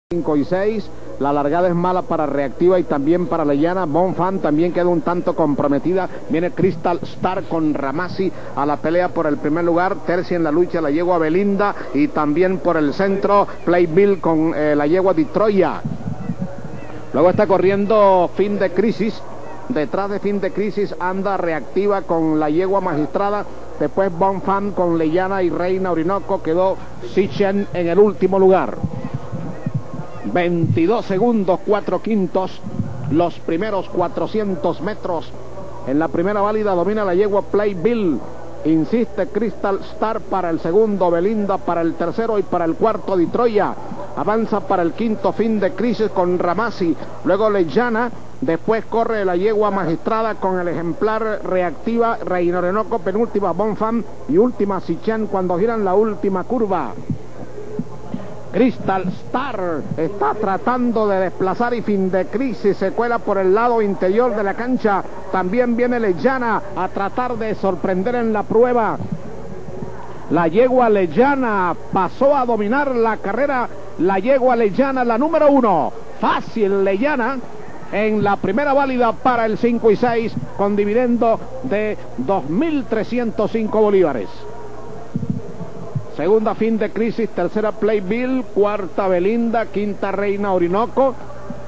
5 y 6, la largada es mala para Reactiva y también para Leyana. Bonfan también queda un tanto comprometida. Viene Crystal Star con Ramasi a la pelea por el primer lugar. Tercia en la lucha la yegua Belinda y también por el centro Playbill con la yegua de Troya. Luego está corriendo Fin de Crisis. Detrás de Fin de Crisis anda Reactiva con la yegua Magistrada. Después Bonfan con Leyana y Reina Orinoco. Quedó Sichen en el último lugar. 22 segundos, 4 quintos, los primeros 400 metros. En la primera válida domina la yegua Playbill. Insiste Crystal Star para el segundo, Belinda para el tercero y para el cuarto de Troya. Avanza para el quinto Fin de Crisis con Ramasi. Luego Leyana. Después corre la yegua Magistrada con el ejemplar Reactiva, Reina Orinoco, penúltima Bonfan y última Sichen cuando giran la última curva. Crystal Star está tratando de desplazar y Fin de Crisis se cuela por el lado interior de la cancha. También viene Leyana a tratar de sorprender en la prueba. La yegua Leyana pasó a dominar la carrera. La yegua Leyana, la número 1. Fácil Leyana en la primera válida para el 5 y 6 con dividendo de 2.305 bolívares. Segunda Fin de Crisis, tercera Playbill, cuarta Belinda, quinta Reina Orinoco.